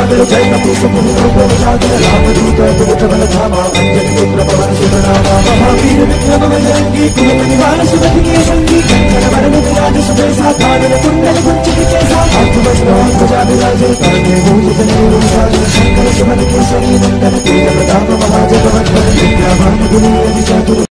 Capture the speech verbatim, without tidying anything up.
सागर जय सागर रामदूत बल धामा अंजन पुत्र पवन सुत नामा महावीर विक्रम बजरंगी कुमति निवार सुमति के संगी कंचन वरण विराज सुबेसा कानन कुंडल कुंचित केसा हाथ वज्र ध्वजा विराजे कांधे मूषिक गरुड़ सागर शंकर सुमन केसरी नंदन तेज प्रताप महाजगवंदन विद्यावान गुणी अति चातुर